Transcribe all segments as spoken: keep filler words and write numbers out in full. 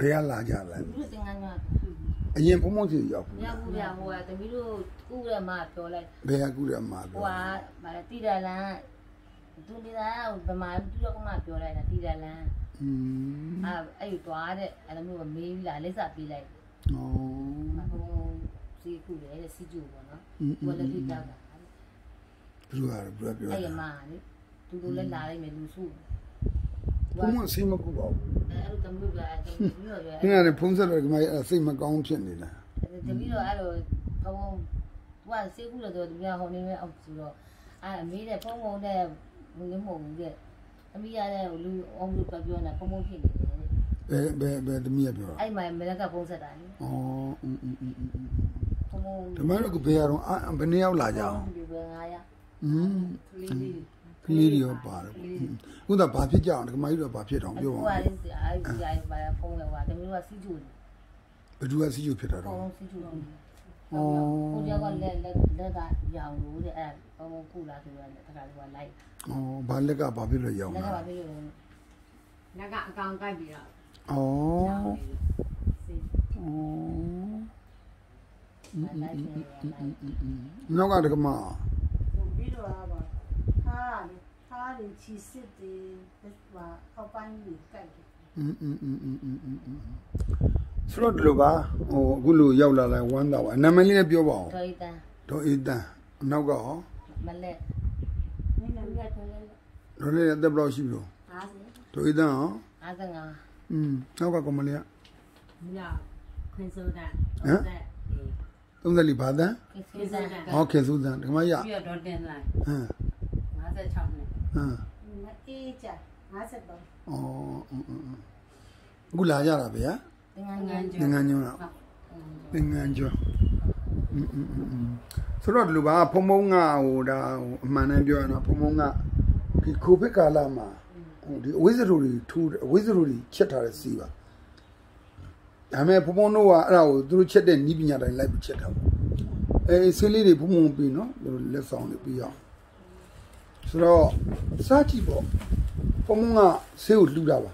ဘယ်ကလာကြလဲအရင်ဖုံဖုံစီရောက်ဘူးရောက်ဘူးဗျာဟိုကတမီးတို့ကုရမှာပြောလိုက်ဘယ်ကကုရမှာပြောဟိုကဗါတိရလန်းသူနေတာဗမာသူတော့ကမှပြောလိုက်တာတိရလန်းอืมအဲ့အဲ့တွားတဲ့အဲ့လိုမျိုးမေးပြီးလာလက်စပေးလိုက်ဩဟိုစီကုလေစီကျူပေါ့နော်ဘယ်လိုတိတောက်တာဘယ်လိုအားဘယ်လိုပြောအဲ့မှာလေသူတို့လည်းလာလိုက်မယ်လူစုဘုံမစိတ်မကူပါဘူးအဲ့လိုတမျိုးကတမျိုးရောဒီကနေ့ဖုံးဆက်တော့ဒီမှာစိတ်မကောင်းဖြစ်နေတာတမျိုးတော့အဲ့လိုဘုံဘုရားစေကူလို့တော့ဒီကဟိုနေမဲ့အောက်ဆိုတော့အဲ့အမေးတဲ့ဖုံဖုံတဲ့ဘုံလေးမဟုတ်ဘူးတဲ့အမေးရတဲ့လူအောင်လူပြောနေဖုံဖုံဖြစ်နေတယ်ဘယ်ဘယ်ဘယ်တမီးပြောတာအဲ့မှာမလက်ကဖုံးဆက်တာလေဩอืมอืมอืมဖုံဖုံဒီမှာတော့ဘယ်ရတော့ဘယ်နှစ်ယောက်လာကြအောင်ဒီဘယ်ငါးယောက်อืมကလေးကလေးရောပါတယ်ခုတော့ဘာဖြစ်ကြအောင်ဒီမကြီးတော့ဘာဖြစ်တော့ပြောပါဦးဟိုကလည်းအဲ့ဒီအဲ့ဘာဖုံးလဲဟိုကတမျိုးကစီးကျူဘယ်သူကစီးကျူဖြစ်တာတော့စီးကျူတော့ဩဟိုကြောက်ကလက်လက်လက်ကရောင်လို့တဲ့အဲ့ဘုံကုလာဆိုတော့တခါလေးကလိုက်ဩဘာလက်ကဘာဖြစ်လို့ရောင်လက်ကဘာဖြစ်လို့လက်ကအကောင်ကိုက်ပြီးတော့ဩဩနောက်ကတကမပြီးတော့ပါထားလေထားတယ်ချီစစ်တယ်ဟာအောက်ပိုင်းကြီးကြိုက်တယ်อืมอืมอืมอืมอืมอืมဆိုတော့ဒီလိုပါဟိုအခုလိုရောက်လာလိုက်ဝမ်းသာပါနာမည်လေးနဲ့ပြောပါဦးဒေါ်အေးတန်းဒေါ်အေးတန်းနောက်ကဟောမလက်နင်းလည်းထွက်လဲဒေါ်လေးအသက်ဘယ်လောက်ရှိပြီလို့ห้าสิบဒေါ်အေးတန်းဟောห้าสิบห้าอืมနောက်ကကောင်မလေးကညခွင်းစိုးတန်းဟမ်သုံးသက်လီဘာတန်းခွင်းစိုးတန်းဟောခင်စိုးတန်းဒီမှာရပြီးတော့ဒေါ်တင်လိုက်ဟမ်ห้าสิบหกနှစ်ဟမ်အေးကြห้าสิบสองဩအခုလာကြတာဗျာသင်္ကန်းငန်းကျွန်းသင်္ကန်းကျွန်းလားသင်္ကန်းကျွန်းอืมอืมอืมဆိုတော့ဒီလိုပါဖုံဖုံကဟိုဒါဟိုအမှန်တမ်းပြောရအောင်ဖုံဖုံကဒီကိုဗစ်ကာလမှာဟိုဒီအဝိဇ္ဇရူတွေထူအဝိဇ္ဇရူတွေချက်ထားတဲ့စီးပါဒါမဲ့ဖုံဖုံတို့ကအဲ့ဒါကိုသူတို့ချက်တဲ့နီးပညာတိုင်းလိုက်ပြီးချက်တာပေါ့အဲဆေးလေးတွေဖုံဖုံပြီးနော်သူတို့လက်ဆောင်တွေပြီးအောင်ဆိုတော့စားကြည့်ပေါ့ဖုံဖုံကဆေးကိုလှူတာပါ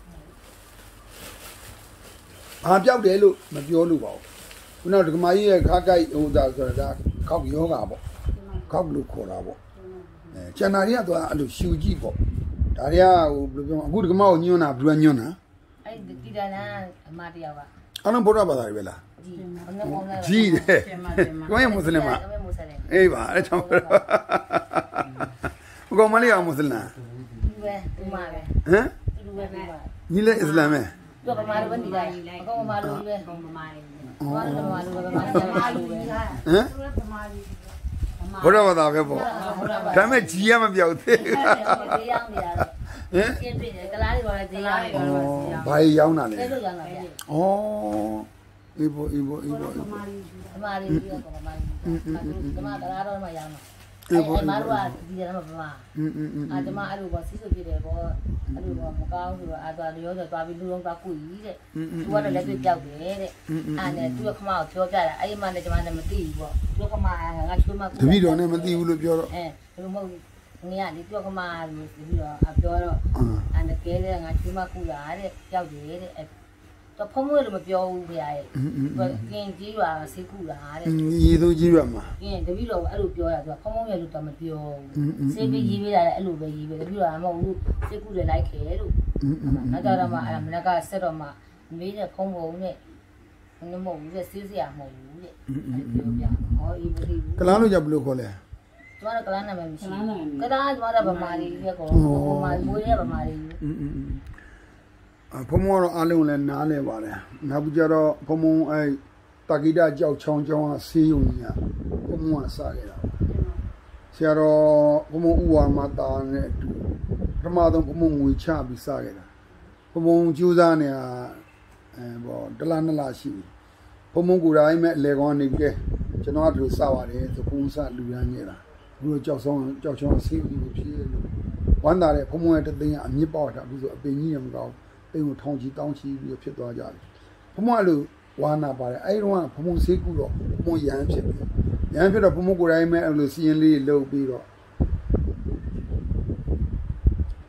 ဘာပြောက်တယ်လို့မပြောလို့ပါဘူးခုနကဒကမာကြီးရဲ့ခါကိုက်ဟိုဒါဆိုတာဒါခောက်ယောဂါပေါ့ခောက်လို့ခေါ်တာပေါ့အဲကျန်တာတွေကသူကအဲ့လိုရှူကြည့်ပေါ့ဒါတွေကဟိုဘယ်လိုပြောအခုဒကမာကိုညွှန်းတာဘယ်လိုညွှန်းတာအဲ့ဒီတိရလန်းအမတယောက်ကအလုံးဗုဒ္ဓဘာသာတွေပဲလားကြီးတယ်ကိုယ်မွတ်စလင်ပါအေးပါအဲ့ကြောင့်ဘုကောင်မလေးကမွတ်စလင်ဒီပဲဒီမှာပဲဟမ်ဒီပဲဒီပါညီလေးအစ္စလာမ်ပဲတော့ဗမာလိုပဲနေလိုက်အကောင်ဗမာလိုပဲဗမာလိုဗမာလိုဗမာလိုဗမာလိုပဲဟမ်ဘုရားဘာသာပဲပေါ့ဒါမဲ့ကြီးရမပြောက်သေးဘူးဒီရောက်နေတာဟမ်ကျင်းပြတယ်ကလားတွေပါလေဒီရောက်နေတော့ဘာရောင်းတာလဲအဲ့လိုရောင်းတာဗျဩအေးဘောအေးဘောအေးဘောဗမာလိုပြီးတော့ဗမာလိုဒီမှာကလားတော့မှရောင်းတာအဲ့ဒီမှာတော့ဒီရမှာဗမာอืมอืมอืมအာဒီမှာအဲ့လိုပေါ့စီးစုဖြစ်တယ်ပေါ့အဲ့လိုပေါ့မကောင်းဆိုတော့အာသွားလျောဆိုသွားပြီးလူလုံးသွားကုကြီးတဲ့သူကတော့လက်တွေ့ပြောက်တယ်တဲ့အဲ့နဲ့သူကခမကိုပြောပြတာအဲ့ဒီမှာလည်းကျွန်မလည်းမသိဘူးပေါ့သူကခမငါချွေးမတပည့်တော်နဲ့မသိဘူးလို့ပြောတော့အဲဘယ်လိုမဟုတ်ငါကဒီသူကခမလို့ပြီးတော့အပြောတော့အဲ့နဲ့ကဲလေငါချွေးမကုလာတဲ့ပြောက်တယ်တဲ့အဲ့တော့ဖုံးမွေးလို့မပြောဘူးဗျာရဲ့ကင်းကြီးရွာဆေးကုလာတဲ့ရေသူကြီးရွာမှာကင်းတပည့်တော်အဲ့လိုပြောရသူကဖုံးမွေးရလို့တော့မပြောဘူးဆေးပြီးရေးပေးတာလည်းအဲ့လိုပဲရေးပေးတပည့်တော်ကမဟုတ်ဘူးဆေးကုလည်းလိုက်ခဲလို့နောက်ကြတော့မှအဲ့မနက်ကဆက်တော့မှမေးတဲ့ဖုံးဖုံးနဲ့ဘယ်လိုမဟုတ်ဘူးတဲ့ဆေးစရာမဟုတ်ဘူးတဲ့ပြောပြဟောအေးမသိဘူးကလားလို့ကြဘယ်လိုခေါ်လဲကျမတို့ကလားနာမည်မရှိဘူးကလားကျမတို့ဗမာလေးပဲကောဗမာမွေးရဗမာလေးอืมဖုံမောတော့အားလုံးလည်းနားလဲပါတယ်နောက်ပြီးကြတော့ဖုံမုံအဲတာဂိတကြောက်ချောင်းချောင်းကဆေးရုံကြီးကဖုံမုံကစခဲ့တာဆရာတော်ဖုံမုံဥဝါမတာနဲ့အတူပထမဆုံးဖုံမုံငွေချပြီးစခဲ့တာဖုံမုံကျူးစားနေတာအဲဘောတလားနှစ်လားရှိပြီဖုံမုံကိုယ်တိုင်မဲ့အလေကောင်းနေပြီကျွန်တော်ကဒီစပါတယ်ဆိုဖုံစလူရမ်းနေတာအခုတော့ကြောက်ဆောင်ကြောက်ချောင်းဆေးပြီးဖြစ်လို့ဝမ်းသာတဲ့ဖုံမုံရဲ့တသိန်းကအမြင့်ပေါက်တာအခုဆိုအပင်ကြီးရမကောင်းအိမ်ကိုထောင်ချီတောင်းချီပြီးဖြစ်သွားကြတယ်ဖုံမလို့ဝါနာပါတယ်အဲ့ဒီတော့ဖုံမဆေးကူတော့ဖုံရမ်းဖြစ်ပြီရမ်းဖြစ်တော့ဖုံမကိုယ်တိုင်မဲ့အဲ့လိုစီရင်လေးလှုပ်ပြီးတော့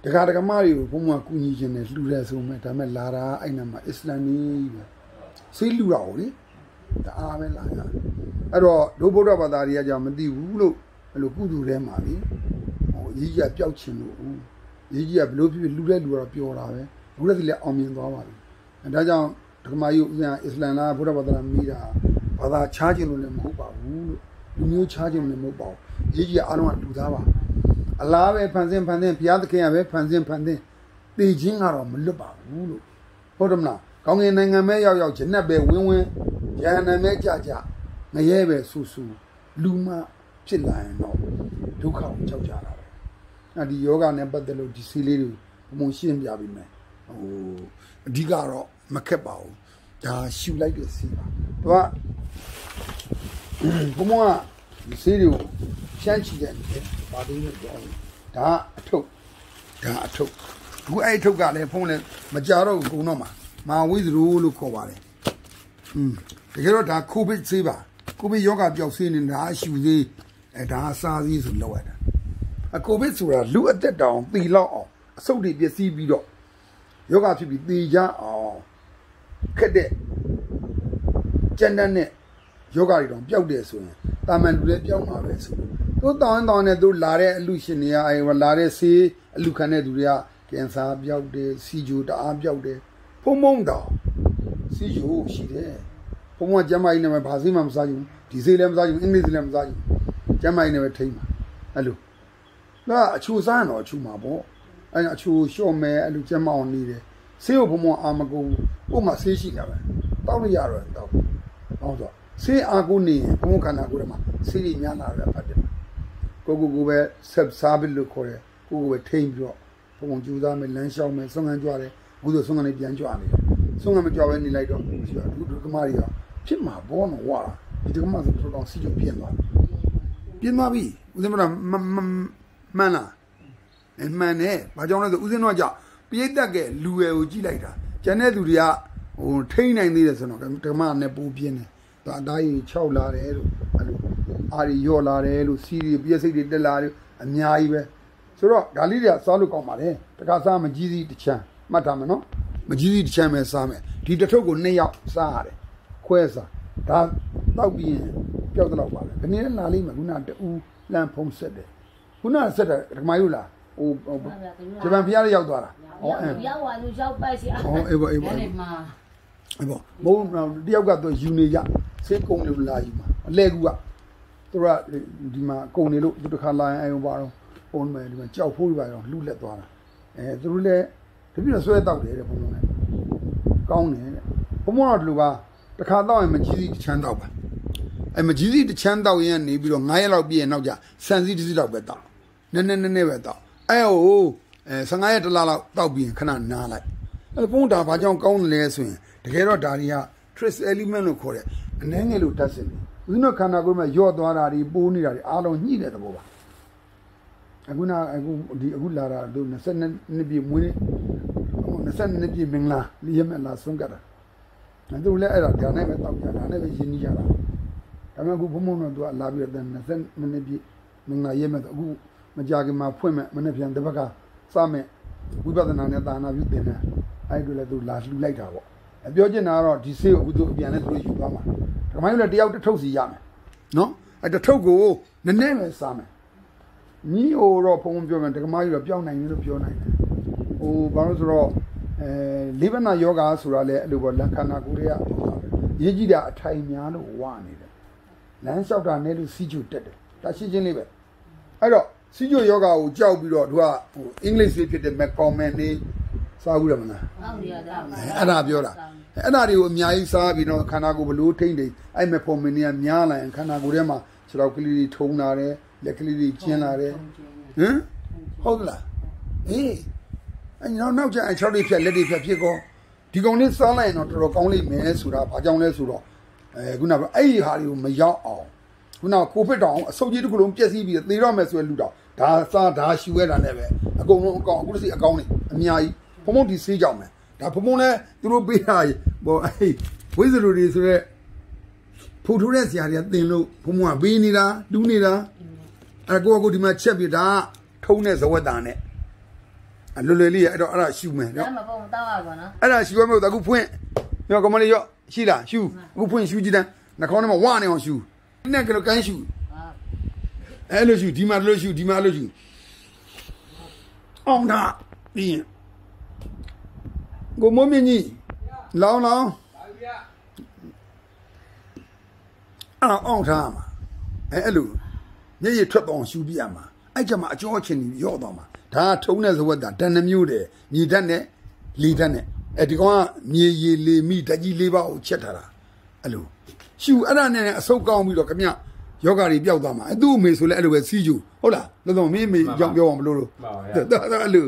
တခါတခါမတွေကိုဘုံကကူညီခြင်းနဲ့လှူရဲဆိုမဲ့ဒါမဲ့လာတာအဲ့နာမှာအစ္စလာမ်ကြီးပဲဆေးလှူတာကိုလေတအားပဲလာရအဲ့တော့ဒုဗုဒ္ဓဘာသာတွေကကြောင့်မသိဘူးလို့အဲ့လိုကုသိုလ်ထဲမှာလေဟိုရေးကြီးကပျောက်ချင်လို့ရေးကြီးကဘလို့ဖြစ်လှူတဲ့လူတော့ပြောတာပဲဘုရားစီလည်းအောင်မြင်သွားပါပြီဒါကြောင့်ဒကမာယုအစ္စလာမ်လားဗုဒ္ဓဘာသာမိတာဘာသာချားခြင်းလို့လည်းမဟုတ်ပါဘူးလို့လူမျိုးချားခြင်းလည်းမဟုတ်ပါဘူးရေးကြီးကအားလုံးကလူသားပါအလားပဲဖန်ဆင်းဖန်ဆင်းဘုရားသခင်ကပဲဖန်ဆင်းဖန်ဆင်းသိချင်းကတော့မလွတ်ပါဘူးလို့ဟုတ်တယ်မလားကောင်းကင်နိုင်ငံမဲရောက်ရောက်ဂျနတ်ပဲဝင်းဝင်းယဟန်နမဲကြကြငရဲပဲဆူဆူလူမဖြစ်လာရင်တော့ဒုက္ခကိုကြောက်ကြတာပဲအဲ့ဒီယောဂနဲ့ပတ်သက်လို့ဒီစီလေးတွေဘုံရှင်းပြပြီးမယ်ဟိုအဓိကတော့မခက်ပါဘူးဒါရှူလိုက်တဲ့စီပါသူကဘုံကဒီစီတွေကိုရှမ်းချီတဲ့ဘာလို့လဲတော့ဒါအထုပ်ဒါအထုပ်အခုအဲ့အထုပ်ကလည်းဖုံးလည်းမကြတော့ဘူးကုံတော့မှာမာဝိဇရိုးလို့ခေါ်ပါတယ်อืมတကယ်တော့ဒါကိုဗစ်ဆေးပါကိုဗစ်ယောဂပျောက်ဆေးနေတာအရှူသေးအဲဒါအစာသေးဆိုလောက်ရတာအကိုဗစ်ဆိုတာလူအသက်တောင်တည်လောက်အောင်အဆုတ်တွေပျက်စီးပြီးတော့ယောဂဖြစ်ပြီးတည်ကြအောင်ခက်တဲ့ကျန်တဲ့နဲ့ယောဂတွေတောင်ပျောက်တယ်ဆိုရင်တာမန်လူလည်းပျောက်မှာပဲဆိုသူတောင်းတောင်းနဲ့သူလာတဲ့အလူရှင်တွေကအဲလာတဲ့ဆေးအလူခံတဲ့သူတွေကကင်ဆာပျောက်တယ်စီဂျိုတအားပျောက်တယ်ဖုံမုံတောင်စီဂျိုရှိတယ်ဖုံမကျမကြီးနဲ့ဘာဆေးမှမစားဘူးဒီဆေးလည်းမစားဘူးအင်္ဂလိပ်လည်းမစားဘူးကျမကြီးနဲ့ပဲထိမ့်မှာအဲ့လိုဒါအချိုစားတော့အချိုမှာပေါ့အဲ့အချိုလျှော့မယ်အဲ့လိုကျမအောင်နေတယ်ဆေးကိုဖုံမအာမကုန်ပုံမှဆေးရှိတာပဲတောက်လို့ရတော့တောက်ဟုတ်တော့ဆေးအာကိုနေဘုံခန္ဓာကိုယ်ထဲမှာဆေးတွေများလာတယ်ဖတ်တယ်ကိုကိုကိုပဲဆက်စားပြီးလို့ခေါ်တယ်ကိုကိုပဲထိမ့်ပြီးတော့ဘုံကျူသားမယ်လမ်းလျှောက်မယ်ဆုံးခံကြွတယ်အခုဆိုဆုံးခံနေပြန်ကြွနေတယ်ဆုံးခံမကြွပဲနေလိုက်တော့ဒီကမားတွေကဖြစ်မှာဘောနော်ဝါဒီကမားဆိုတော့တော့စီကျပြင်းသွားပြင်းသွားပြီဦးဇင်းမလားမှန်လားမှန်တယ်ဘာကြောင့်လဲဆိုဦးဇင်းတော့ကြောင့်ပြိတ္တကလူရယ်ကိုကြည့်လိုက်တာကျန်တဲ့သူတွေကဟိုထိမ့်နိုင်သေးတယ်ဆိုတော့ဓမ္မနဲ့ပူပြင်းတယ်ဒါအသားကြီး၆လာတယ်လို့အဲ့လိုအာရီရော့လာတယ်လို့စီရီပြည့်စိတ်တွေတက်လာတယ်အများကြီးပဲဆိုတော့ဒါလေးတွေကစားလို့ကောင်းပါတယ်တခါစားမကြီးစီးတစ်ချမ်းမှတ်ထားမယ်နော်မကြီးစီးတစ်ချမ်းပဲစားမယ်ဒီတစ်ထုပ်ကိုနှစ်ယောက်စားရတယ်ခွဲစားဒါတောက်ပြီးရင်ပျောက်တော့ပါပဲဒီနေ့လာလိမ့်မယ်ခုနတူလမ်းဖုံးဆက်တယ်ခုနဆက်တယ်ဓမ္မယုလားဟိုဂျပန်ဖျားလေးရောက်သွားတာဟောရောက်သွားလို့ရောက်ပိုက်စီဟောအေးပါအေးပါအေးပါအေးပါမဟုတ်တယောက်ကတော့ယူနေကြဆေးကုံလို့လာယူမှာအလဲကူကသူကဒီမှာကုံနေလို့ဒီတစ်ခါလာရင်အယုံပါတော့ပုံမယ်ဒီမှာကြောက်ဖိုးပြပါတော့လှူလက်သွားတာအဲသူတို့လည်းတပြည့်ဆွဲတောက်တယ်တဲ့ဘုံဘုံနဲ့ကောင်းတယ်တဲ့ဘုံဘုံတော့ဒီလိုပါတစ်ခါတောက်ရင်မကြီးစီးတစ်ချမ်းတောက်ပါအဲမကြီးစီးတစ်ချမ်းတောက်ရင်နေပြီးတော့နင်းရက်လောက်ပြည့်ရင်နောက်ကြဆန်စီးတစ်စီးလောက်ပဲတောက်နည်းနည်းနည်းနည်းပဲတောက်အဲဟိုအဲဆယ်ငါးရက်တစ်လလောက်တောက်ပြီးရင်ခဏနားလိုက်အဲဘုံဒါဘာကြောင့်ကောင်းတယ်လဲဆိုရင်တကယ်တော့ဒါတွေက trace element လို့ခေါ်တယ်အနှဲငယ်လို့တတ်စင်တယ်ဦးဇင်းတို့ခန္ဓာကိုယ်မှာယော့သွားတာတွေပိုးနေတာတွေအားလုံးညှိတဲ့သဘောပါအခုနအခုဒီအခုလာတာတို့၂၂နှစ်ပြည့်မွေးနေ့၂၂နှစ်ပြည့်မင်္ဂလာလျက်မဲ့လာဆုံးကြတာအဲတို့လည်းအဲ့ဒါဒါနဲ့ပဲတောက်ကြတာနဲ့ပဲရင်းနှီးကြတာဒါပေမဲ့အခုဘုံဘုံတော့သူကလာပြီးတော့၂၂နှစ်ပြည့်မင်္ဂလာရက်မဲ့အခုမကြခင်မှာဖွင့်မဲ့မနေ့ပြန်တစ်ဘက်ကစမဲ့ဝိပဿနာနဲ့သာနာပြုတင်တယ်အဲ့တို့လည်းသူလာလှူလိုက်တာပေါ့အပြောချင်တာကတော့ဒီဆေးကိုအခုသူအပြန်နဲ့သူတို့ယူသွားမှာဓမ္မယုလည်းတယောက်တစ်ထုပ်စီရမယ်နော်အဲ့တစ်ထုပ်ကိုနည်းနည်းပဲစားမယ်ညီဟိုတော့ဖုံပြောမယ်ဓမ္မယုတော့ပြောင်းနိုင်တယ်လို့ပြောနိုင်တယ်ဟိုဘာလို့ဆိုတော့အဲလိဗနာယောဂါဆိုတာလည်းအဲ့လိုပေါ့လက္ခဏာကိုတွေကရေးကြည့်တာအထိုင်များလို့ဝနေတယ်လမ်းလျှောက်တာနဲ့လို့စီကျူတက်တယ်ဒါရှိချင်းလေးပဲအဲ့တော့စီကျူယောဂါကိုကြောက်ပြီးတော့သူကဟိုအင်္ဂလိပ်လိုဖြစ်တဲ့ McCormick နေစားဘူးတယ်မလားဟုတ်ရတာအဲ့ဒါပြောတာအဲ့ဒါတွေကိုအများကြီးစားပြီးတော့ခန္ဓာကိုယ်ဘလို့ထိမ့်တယ်အဲ့မဲ့ဖို့မင်းကများလာရင်ခန္ဓာကိုယ်ထဲမှာခြေထောက်ကလေးတွေထုံလာတယ်လက်ကလေးတွေကျင်းလာတယ်ဟမ်ဟုတ်လားအေးအဲ့နောက်နောက်ကျအဲ့ခြေထောက်တွေဖြတ်လက်တွေဖြတ်ဖြစ်ကောဒီကောင်လေးစားလိုက်ရင်တော့တော်တော်ကောင်းလိမ့်မယ်ဆိုတာဘာကြောင့်လဲဆိုတော့အဲခုနကအဲ့ဒီဟာတွေကိုမရောက်အောင်ခုနကကိုဗစ်တောင်အဆုတ်ကြီးတစ်ခုလုံးပြည့်စည်ပြီးသေတော့မယ်ဆိုရလူတောင်ဒါစားဒါရှူရတာနဲ့ပဲအကုန်လုံးအကောင်အခုစီအကောင်နေအများကြီးဖုံဖုံဒီဆေးကြောင်မယ်ဒါဖုံဖုံလည်းသူတို့ပေးတာဘောအေးဝိဇ္ဇလူတွေဆိုရက်ဖူထူးတဲ့ဆရာတွေကသင်လို့ဖုံဖုံကပေးနေတာတူးနေတာအဲကိုကကိုဒီမှာချက်ပြတာထုံးတဲ့ဇဝတ်တာနဲ့လွယ်လွယ်လေးအဲ့တော့အဲ့ဒါရှူမယ်ဒါနော်မှပုံတောင်းရပါနော်အဲ့ဒါရှူရမယ်အခုဖွင့်ရောကမလေးရောရှိလားရှူအခုဖွင့်ရှူကြည့်တယ်နှာခေါင်းထဲမှာဝနေအောင်ရှူနဲ့ကလေးကန်းရှူအဲ့လိုရှူဒီမှာလို့ရှူဒီမှာလို့ရှူအောင်တာပြီးရင်ကိုမိုးမြင့်ကြီးလောင်းလောင်းအဲ့အောင်ထားမှာအဲ့အဲ့လိုညရထွက်တော့ရှူပြရမှာအဲ့ကြမှာအကျော်ချင်းကြီးရော့တော့မှာဒါထုံးတဲ့ဇဝတ်တာတန်နှမျိုးတယ်ညီဓာတ်နဲ့လီဓာတ်နဲ့အဲ့ဒီကောင်ကမြေရည်လေမိဓာတ်ကြီးလေးပါးကိုချက်ထားတာအဲ့လိုရှူအဲ့ဒါနဲ့အဆုတ်ကောင်းပြီးတော့ခမယောဂါတွေပျောက်သွားမှာအဲ့သူ့အမေဆိုလဲအဲ့လိုပဲစီးကျူဟုတ်လားတော်တော်မင်းမေကြောင်ပြောအောင်မလို့လို့တော်တော်အဲ့လို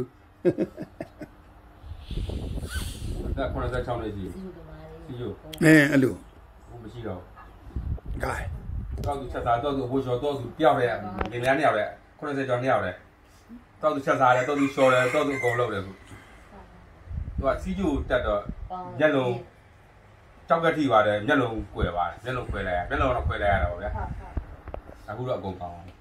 ဒါခုနကချောင်းလေးကြီးစီးကျူအဲအဲ့လိုဘုမရှိတော့ gaay တော့သူချက်စားတော့သူဘိုးချောတော့သူတယောက်တည်းလင်းလန်းတယောက်တည်းခုနကကျော်နှစ်ယောက်တည်းတော့သူချက်စားတယ်တော့သူလျှော်တယ်တော့သူအကုန်လုပ်တယ်သူသူကစီးကျူတက်တော့ညက်လုံးကြောက်ကထိပါတယ်မျက်လုံးကွယ်ပါတယ်မျက်လုံးခွဲလိုက်ရမျက်လုံးတော့ခွဲလိုက်ရတာပေါ့ဗျာအခုတော့အကုန်ကောင်းအောင်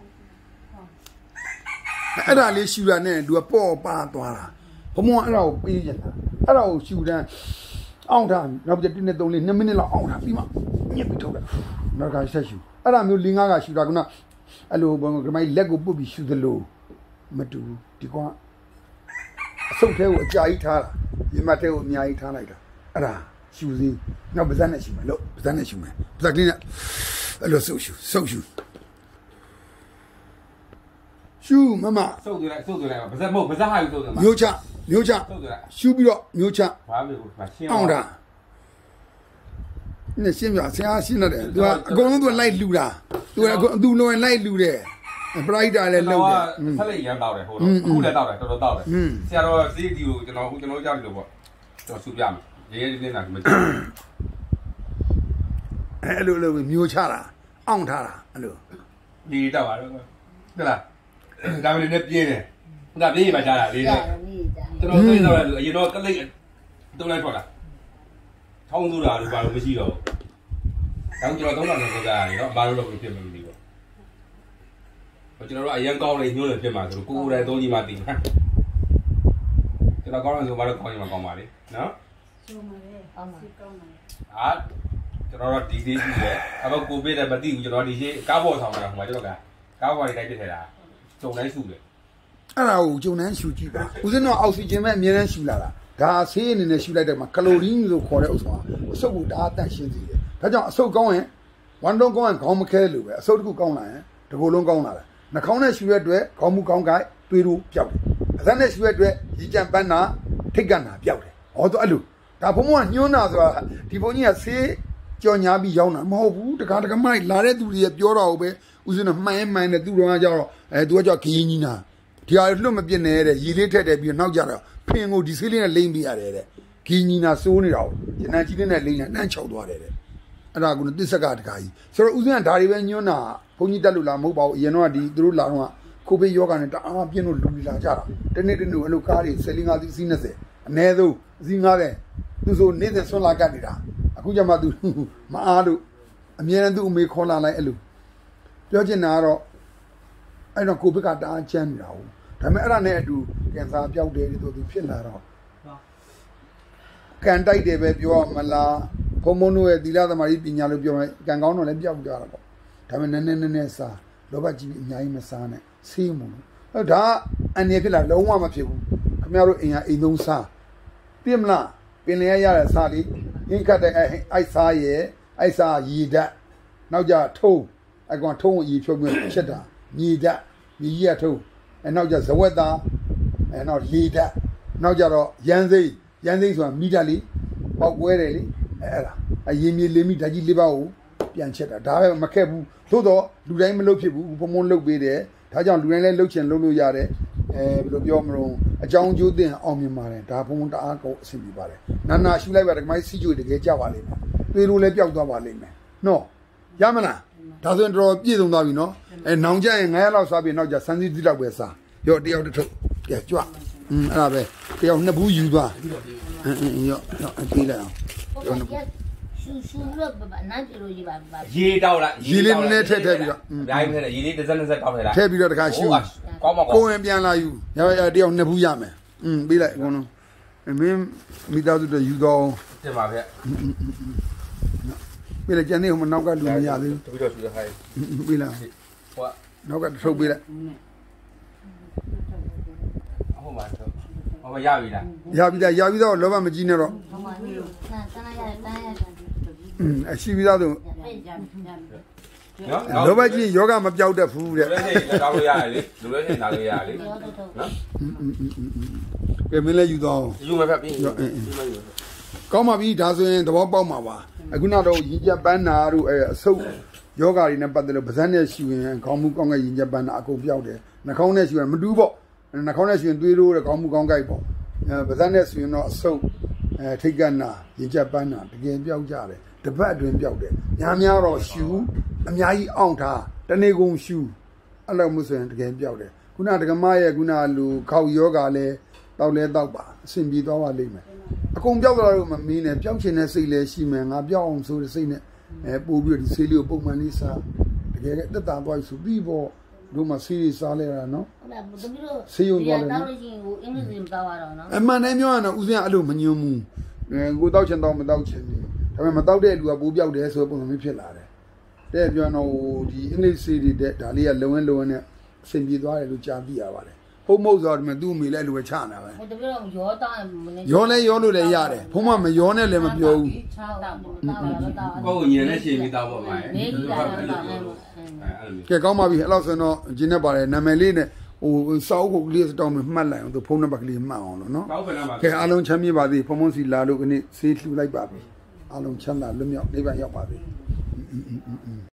အဲ့ဒါလေးရှူတာနဲ့သူကပေါ့ပါသွားတာဘုံဘုံအဲ့ဒါကိုပေးကြတာအဲ့ဒါကိုရှူတန်းအောင်ထားနောက်ပြတင်းနဲ့သုံးလေးနှစ်မိနစ်လောက်အောင်ထားပြီးမှညက်ပြီးထုတ်တယ်နောက်ကဆက်ရှူအဲ့ဒါမျိုး၄၅ကရှူတာကနအဲ့လိုဘုံကမိုင်းလက်ကိုပုတ်ပြီးရှူသလိုမတူဒီကွာအဆုတ်ထဲကိုအကြာကြီးထားတာဒီမထဲကိုအများကြီးထားလိုက်တာအဲ့ဒါရှူစီနောက်ပါးစပ်နဲ့ရှူမယ်လို့ပါးစပ်နဲ့ရှူမယ်ပါးစပ်ကလေးနဲ့အဲ့လိုဆုပ်ရှူဆုပ်ရှူရှူမမဆုပ်သွလိုက်ဆုပ်သွလိုက်ပါဇက်မဟုတ်ပါဇက်ဟာယူဆုပ်သွမှာမျိုးချမျိုးချရှူပြီးတော့မျိုးချဘာပဲဘူးရှင်းအောင်တာနဲ့ရှင်းပြဆရာရှင်းတယ်သူကအကုန်လုံးသူလိုက်လူတာသူကသူလွန်လိုက်လူတယ်ပရိုက်တာလည်းလုပ်တယ်ဆက်လက်ရမ်းတောက်တယ်ဟိုတော့အခုလည်းတောက်တယ်တော်တော်တောက်တယ်ဆရာတော်စီးတီကိုကျွန်တော်ကျွန်တော်ကြောက်လို့ပေါ့ကျွန်တော်ဆူပြမယ်ရေးရေးလေးနာမကြည့်အဲ့လိုလိုမျိုးချတာအောင်ထားတာအဲ့လိုဒီတောက်ပါတော့ဟုတ်လားဒါမှလည်းပြင်းတယ်ဒါပြင်းရမှာချတာလေးနဲ့ကျွန်တော်သိတော့အရင်တော့ကလိတ်တုံးလိုက်ထွက်တာထောင်းသူတာလို့ဘာလို့မရှိတော့ဘူးကျွန်တော်သုံးတာနဲ့ဆိုတာရတော့ဘာလို့လို့ဖြစ်မလို့ဒီပေါ့ကျွန်တော်တို့အရင်ကောင်းနေညှိုးနေဖြစ်မှာဆိုတော့ကိုကိုယ်တိုင်သုံးကြီးမှတည်မှာကျွန်တော်ကောင်းတယ်ဆိုဘာလို့ကောင်းရင်မကောင်းပါလေနော်ဆိုမှာလေအောင်းမှာကောင်းတယ်အာကျွန်တော်တို့ဒီသေးရှိတယ်အခုကိုပေးတယ်မသိဘူးကျွန်တော်ဒီရှိကားပေါ်ဆောင်တာဟိုမှာကျွန်တော်ကကားပေါ်တွေတိုက်ပြစ်ထည့်တာကျုံတိုင်းရှူတယ်အဲ့ဒါကိုကျုံတိုင်းရှူကြည့်ပါဦးစင်းတော့အောက်ဆီဂျင်ပဲအများနဲ့ရှူလာတာဒါဆေးအနေနဲ့ရှူလိုက်တဲ့မှာကလိုရီလို့ခေါ်တဲ့ဥစ္စာအဆုပ်ကိုဒါအတန့်ရှင်းစေတယ်ဒါကြောင့်အဆုပ်ကောင်းရင်ဝန်တုံးကောင်းရင်ခေါင်းမခဲလို့ပဲအဆုပ်တစ်ခုကောင်းလာရင်ဒီကိုယ်လုံးကောင်းလာတယ်နှာခေါင်းနဲ့ရှူရတဲ့အတွက်ခေါင်းမူကောင်းကိုက်တွေးလို့ပျောက်တယ်အသက်နဲ့ရှူရတဲ့အတွက်ရည်ကြံပန်းနာထိတ်ကနာပျောက်တယ်ဟောတော့အဲ့လိုဒါဘုံဘုံကညှိုးနာဆိုတာဒီဘုံကြီးကဆေးကြော်ညာပြီးရောင်းတာမဟုတ်ဘူးတခါတခါမိုက်လာတဲ့သူတွေပြောတော့ပဲဦးစင်းတော့မှန်မှန်နဲ့သူတော်ကကြောက်တော့အဲသူကကြောက်ခင်းကြီးနာဒီဟာလွတ်မပြစ်နဲ့တဲ့ရီလေးထက်တယ်ပြီးနောက်ကြတော့ဖင်ကိုဒီဆေးလေးနဲ့လိမ့်ပြရတယ်တဲ့ခင်းကြီးနာစိုးနေတာကိုကျန်ကြီးလေးနဲ့လိမ့်နေနှမ်းချောက်သွားတယ်တဲ့အဲ့ဒါကတစ္ဆကတခါကြီးဆိုတော့ဦးစင်းကဒါတွေပဲညွှန်းတာဘုန်းကြီးတက်လို့လားမဟုတ်ပါဘူးအရင်တော့ဒီသူတို့လာတော့ခိုးပေးယောဂနဲ့တအားပြင်းလို့လူလာကြတာတနေ့တနေ့အဲ့လိုကားတွေဆယ်လေးငါးစီးစီးနှစ်ဆယ်အနည်းဆုံးစီးငါးတယ်သူဆိုနေတဲ့ဆွန့်လာကတ်နေတာအခုကျမှသူမအားလို့အမြဲတမ်းသူ့အမေခေါ်လာလိုက်အဲ့လိုပြောချင်တာကတော့အဲ့တော့ကိုဘက်ကတအားချမ်းနေတာဟုတ်ဒါပေမဲ့အဲ့ဒါနဲ့အတူကင်ဆာပျောက်တယ်လို့သူဖြစ်လာတော့ကန်တိုက်တယ်ပဲပြောမလားဘုံဘုံတို့ရဲ့သီလသမာဓိပညာလို့ပြောမယ်ကံကောင်းတော့လည်းပျောက်ကြတာပေါ့ဒါပေမဲ့နည်းနည်းနည်းစားလောဘကြီးအများကြီးမစားနဲ့ဆေးမှုအဲ့ဒါအန်ရဖြစ်လာလုံးဝမဖြစ်ဘူးခင်ဗျားတို့အိမ်ကအိမ်သုံးစားပြစ်မလားပင်လျက်ရတဲ့စားလေးရင်းခတ်တဲ့အိုက်စားရဲ့အိုက်စားရည်ဓာတ်နောက်ကြထုံးအကောင်ထုံးကိုရည်ဖြုတ်ပြီးချက်တာညီဓာတ်ညီရထုံးအဲနောက်ကြဇဝက်သားအဲနောက်လေဓာတ်နောက်ကြတော့ရန်စိမ့်ရန်စိမ့်ဆိုတာမိဓာတ်လေးပေါက်ကွဲတယ်လေအဲအဲ့ဒါအရင်မြေလေးမိဓာတ်ကြီးလေးပါးကိုပြန်ချက်တာဒါပဲမခက်ဘူးသို့တော့လူတိုင်းမလုပ်ဖြစ်ဘူးဘုံဘုံလုပ်ပေးတယ်ဒါကြောင့်လူတိုင်းလည်းလုပ်ချင်လုပ်လို့ရတယ်အဲဘယ်လိုပြောမလို့အကြောင်းကျိုးတင်အောင်မြင်ပါတယ်ဒါဘုံဘုံတအားကောအဆင်ပြေပါတယ်နာနာရှူလိုက်ပါတကမိုင်းစီးကြွတကယ်ကြပါလိမ့်မယ်တွေးလို့လည်းပျောက်သွားပါလိမ့်မယ်နော်ရမလားဒါဆိုရင်တော်ပြည့်စုံသွားပြီနော်အဲနောင်ကြရင်900လောက်စားပြီးနောက်ကြစမ်းစီးတိလောက်ပဲစားရော့တယောက်တစ်ထုပ်ကြွကြွอืมအဲ့ဒါပဲတယောက်နှစ်ဘူးယူသွားအင်းအင်းရော့ရော့အသေးလိုက်အောင်ရော့နှစ်ဘူးရှူရှူလို့နန်းပြေလို့ရေးပါပါရေတောက်လိုက်ရေလေးနည်းနည်းထည့်ထည့်ပြီးတော့ဒါကြီးနဲ့ရေလေးတစ်စက်နှစ်စက်တောက်ထည့်လိုက်ထည့်ပြီးတော့တခါရှူကောင်းပါကိုကောင်းဝင်ပြန်လာယူရရတယောက်နှစ်ဘူးရမယ်อืมပြီးလိုက်အကုန်လုံးမင်းမိသားစုတွေယူတော့တင်ပါဗျပြီးလိုက်ကျန်နေဟိုမနောက်ကလူမရသေးတပည့်တော်ရှိတဲ့ဟိုင်းဘူးပြီးလိုက်ဟိုကနောက်ကထုတ်ပြီးလိုက်ဟိုမှာဟိုမှာရပြီလားရပြီးသားရပြီးတော့လောဘမကြီးနဲ့တော့ဘာမှမလုပ်နာတန်းရတန်းရอืมအရှိပြီးသားဆိုနော်လောဘကြီးယောဂမပြောက်တတ်ဘူးလူတဲ့လဲနေတောင်းလို့ရတယ်လေလူလဲနေလာလို့ရတယ်လေနော်ကဲမင်းလည်းယူတော့ယူမယ်ဖက်ပြီးယူမယ်ကောင်းပါပြီဒါဆိုရင်သဘောပေါက်မှာပါအခုနောက်တော့ရင်ကျက်ပန်းနာတို့အဲအဆုပ်ယောဂါတွေနဲ့ပတ်သက်လို့ဗဇက်နဲ့ရှူရင်ခေါင်းမှုကောင်းကရင်ကျက်ပန်းနာအကုန်ပြောက်တယ်နှာခေါင်းနဲ့ရှူရင်မတူးပေါ့နှာခေါင်းနဲ့ရှူရင်သွေးရိုးတဲ့ခေါင်းမှုကောင်းကြိုက်ပေါ့အဲဗဇက်နဲ့ရှူရင်တော့အဆုပ်အဲထိတ်ကနာရင်ကျက်ပန်းနာတကယ်ပြောက်ကြတယ်တပတ်အတွင်းပြောက်တယ်များများတော့ရှူအများကြီးအောင်ထားတနေ့ကုန်ရှူအဲ့လိုမျိုးဆိုရင်တကယ်ပြောက်တယ်ခုနဒကမရဲ့ခုနလူခေါက်ယောဂါလဲတောက်လဲတောက်ပါအဆင်ပြေသွားပါလိမ့်မယ်အကုန်ပြောက်သွားလို့မမင်းနဲ့ပြောက်ချင်တဲ့စိတ်လည်းရှိမယ်ငါပြောက်အောင်ဆိုတဲ့စိတ်နဲ့အဲပို့ပြီးဒီဆေးလေးကိုပုံမှန်လေးစားတကယ်တက်တာသွားဆိုပြီးပေါ့တို့မှဆေးလေးစားလဲတာနော်ဟုတ်လားတပည့်တို့ဆေးရုံသွားတယ်တောနော်က်လို့ရှိရင်ကိုအင်္ဂလိပ်စီမတောက်ရတော့နော်အမှန်တမ်းပြောရရင်တော့ဦးစင်းအဲ့လိုမညွန်ဘူးအဲကိုတောက်ချင်တော့မတောက်ချင်ဘူးဒါပေမဲ့မတောက်တဲ့လူကပိုးပြောက်တယ်ဆိုပုံစံမျိုးဖြစ်လာတယ်တဲ့ပြောတော့ဒီအင်္ဂလိပ်ဆေးတွေတဲ့ဒါလေးကလုံဝင်းလုံဝင်းနဲ့အဆင်ပြေသွားတယ်လို့ကြားသိရပါတယ်ဟုတ်မဟုတ်ဆိုတော့ဒီမှာသူ့အမေလည်းလူပဲချနာပဲဟိုတပည့်တော့ရောတောက်ရင်မနေရောလဲရောလို့လည်းရတယ်ဖုံးမမရောနဲ့လည်းမပြောဘူးချောက်တောက်တောက်ရတော့တောက်ကိုယ်ညင်နဲ့ရှင်ပြီးသားပေါ့မှာနေကြီးလာတော့တောက်နေလို့အဲ့လိုမျိုးကဲကောင်းပါပြီအဲ့လောက်ဆိုတော့ဂျင်းနဲ့ပါတယ်နာမည်လေးနဲ့ဟိုစောက်ကိုကလေးစတောင်းမှမှတ်လိုက်အောင်သူဖုန်းနံပါတ်ကလေးမှတ်အောင်လို့နော်ကောက်ဖယ်လာမှာကဲအားလုံးချမ်းမြေ့ပါစေဖုံဖုံစီလာလို့ခဏဆေးလှူလိုက်ပါပြီအားလုံးချမ်းသာလွတ်မြောက်နိဗ္ဗာန်ရောက်ပါစေ